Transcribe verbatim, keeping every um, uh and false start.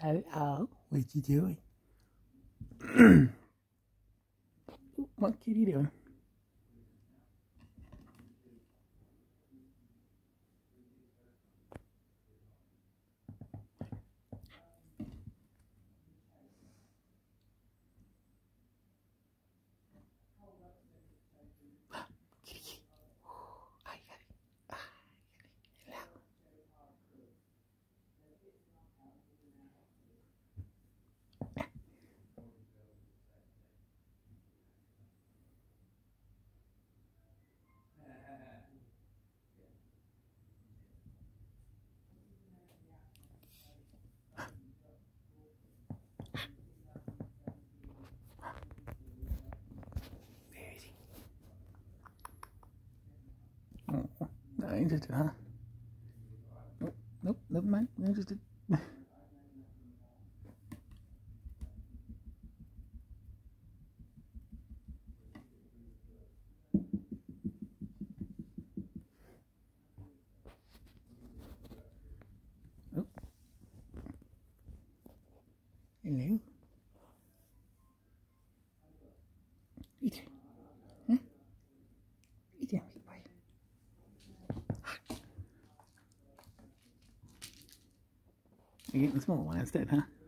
Hello, what you doing? What kitty doing? Kitty. I got it. Ah, hello. Where is he? Oh, not interested, huh? Nope, nope, never mind. Not interested. Oh. Hello. Eat it. Huh? Eat it, big boy. You're getting the small one instead, huh?